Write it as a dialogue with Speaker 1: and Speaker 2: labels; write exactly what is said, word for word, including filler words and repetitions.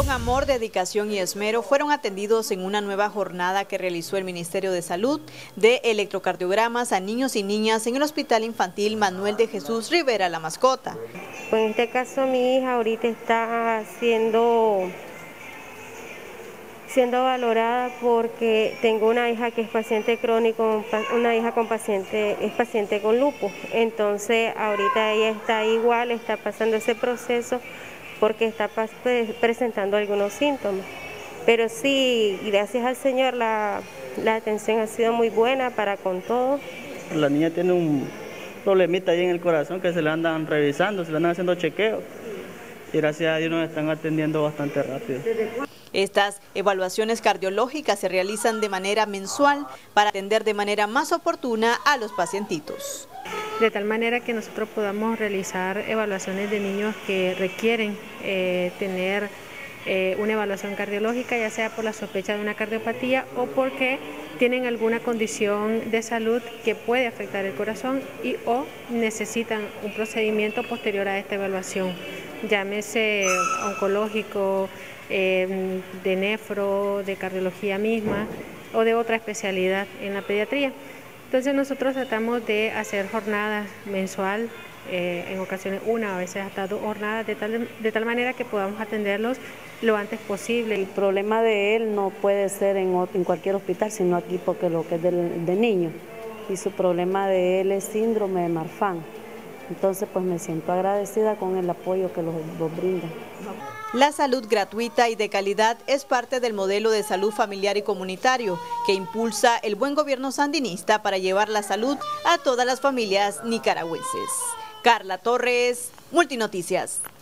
Speaker 1: Con amor, dedicación y esmero fueron atendidos en una nueva jornada que realizó el Ministerio de Salud de electrocardiogramas a niños y niñas en el Hospital Infantil Manuel de Jesús Rivera La Mascota.
Speaker 2: Pues en este caso mi hija ahorita está siendo, siendo valorada porque tengo una hija que es paciente crónico, una hija con paciente, es paciente con lupus. Entonces ahorita ella está igual, está pasando ese proceso porque está presentando algunos síntomas. Pero sí, gracias al Señor, la, la atención ha sido muy buena para con todo.
Speaker 3: La niña tiene un problemita ahí en el corazón que se le andan revisando, se le andan haciendo chequeos. Y gracias a Dios nos están atendiendo bastante rápido.
Speaker 1: Estas evaluaciones cardiológicas se realizan de manera mensual para atender de manera más oportuna a los pacientitos.
Speaker 4: De tal manera que nosotros podamos realizar evaluaciones de niños que requieren eh, tener eh, una evaluación cardiológica, ya sea por la sospecha de una cardiopatía o porque tienen alguna condición de salud que puede afectar el corazón y o necesitan un procedimiento posterior a esta evaluación, llámese oncológico, eh, de nefro, de cardiología misma o de otra especialidad en la pediatría. Entonces nosotros tratamos de hacer jornadas mensual, eh, en ocasiones una, a veces hasta dos jornadas, de tal, de tal manera que podamos atenderlos lo antes posible.
Speaker 5: El problema de él no puede ser en, en cualquier hospital, sino aquí porque lo que es del, de niño. Y su problema de él es síndrome de Marfan. Entonces pues me siento agradecida con el apoyo que los, los brindan.
Speaker 1: La salud gratuita y de calidad es parte del modelo de salud familiar y comunitario que impulsa el buen gobierno sandinista para llevar la salud a todas las familias nicaragüenses. Carla Torres, Multinoticias.